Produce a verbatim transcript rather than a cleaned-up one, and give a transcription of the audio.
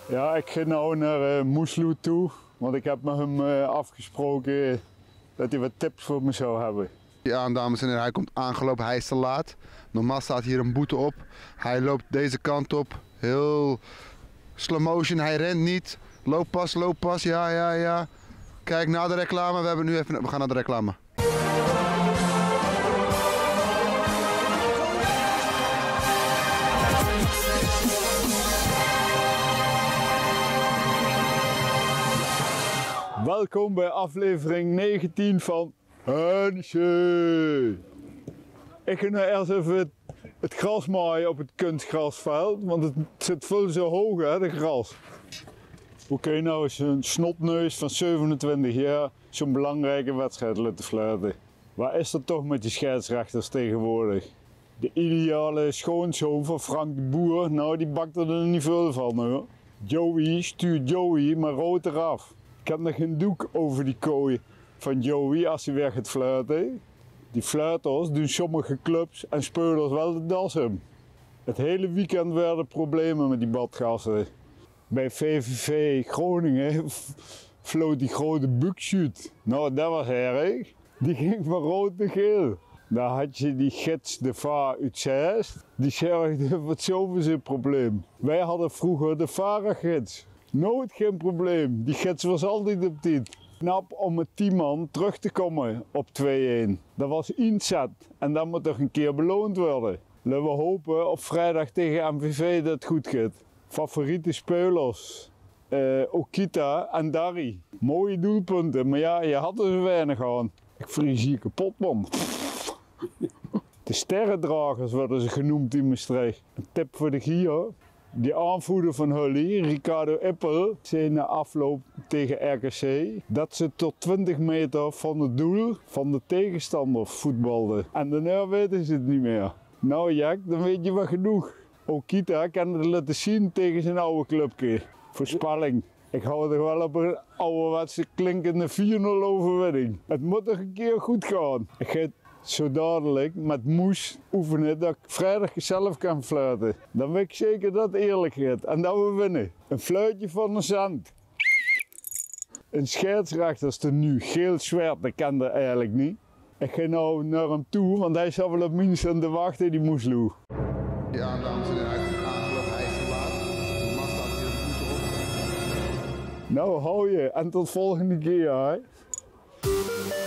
Ja, ik ga nu naar uh, Moesloe toe, want ik heb met hem uh, afgesproken dat hij wat tips voor me zou hebben. Ja, dames en heren, hij komt aangelopen, hij is te laat. Normaal staat hier een boete op. Hij loopt deze kant op, heel slow motion, hij rent niet. Looppas, looppas, ja, ja, ja. Kijk, na de reclame, we, hebben nu even, we gaan naar de reclame. Welkom bij aflevering negentien van Hensje. Ik ga nu eerst even het, het gras maaien op het kunstgrasveld, want het zit veel zo hoog, hè, de gras. Hoe kun je nou eens een snotneus van zevenentwintig jaar zo'n belangrijke wedstrijd laten fluiten? Waar is dat toch met die scheidsrechters tegenwoordig? De ideale schoonzoon van Frank de Boer, nou die bakt er niet veel van, hoor. Joey stuurt Joey maar rood eraf. Ik heb nog geen doek over die kooi van Joey als hij weer gaat fluiten. Die fluiters doen sommige clubs en speurders wel de das om. Het hele weekend werden problemen met die badgassen. Bij V V V Groningen floot die grote bukshoot. Nou, dat was erg. Die ging van rood naar geel. Daar had je die gids de vaar uit Zeist. Die zorgde voor het zoveelste probleem. Wij hadden vroeger de varengids. Nooit geen probleem. Die gids was altijd op tijd. Knap om met tien man terug te komen op twee-een. Dat was inzet en dat moet toch een keer beloond worden. Laten we hopen op vrijdag tegen M V V dat het goed gaat. Favoriete spelers, uh, Okita en Dari. Mooie doelpunten, maar ja, je had er zo weinig aan. Ik vries hier kapot, man. De sterrendragers worden ze genoemd in Maastricht. Een tip voor de Gier. Die aanvoerder van Hully, Ricardo Ippel, zei na afloop tegen R K C dat ze tot twintig meter van het doel van de tegenstander voetbalden. En daarna weten ze het niet meer. Nou Jack, dan weet je wel genoeg. Okita kan het laten zien tegen zijn oude clubje. Voorspelling. Ik hou er wel op een ouderwetse klinkende vier nul overwinning. Het moet toch een keer goed gaan. Ik ga zo dadelijk met Moes oefenen dat ik vrijdag zelf kan fluiten. Dan weet ik zeker dat het eerlijk gaat en dat we winnen. Een fluitje van een zand. Een scheidsrechterstenu, geel zwart, dat kan dat eigenlijk niet. Ik ga nou naar hem toe, want hij zal wel op minstens aan de wachten, die Moesloe. Ja, dames en heren, hij komt aangelopen, hij is te laat. Normaal staat hier een boete op. Nou, hou je en tot volgende keer, hè.